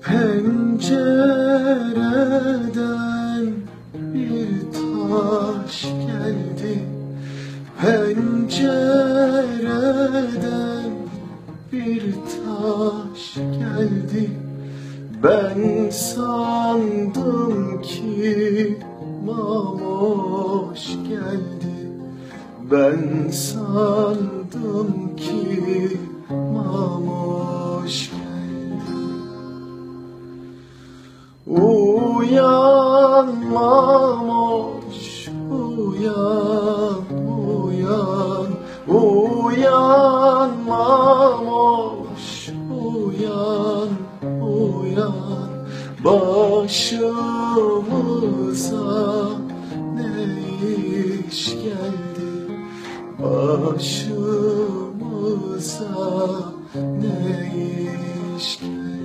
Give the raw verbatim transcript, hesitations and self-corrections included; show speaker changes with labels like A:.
A: Pencereden bir taş geldi, pencereden bir taş geldi. Ben sandım ki Mamoş geldi, ben sandım ki Mamoş geldi. Uyan Mamoş, uyan, uyan, uyan Mamoş, uyan, uyan. Başımıza ne iş geldi, başımıza ne iş geldi.